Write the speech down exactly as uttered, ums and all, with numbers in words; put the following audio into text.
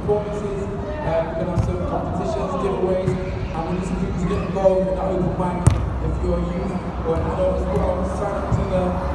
performances, uh, we're going to have some competitions, giveaways, and we need some people to get involved in the open mic. If you're a youth or an adult as well, sign up to the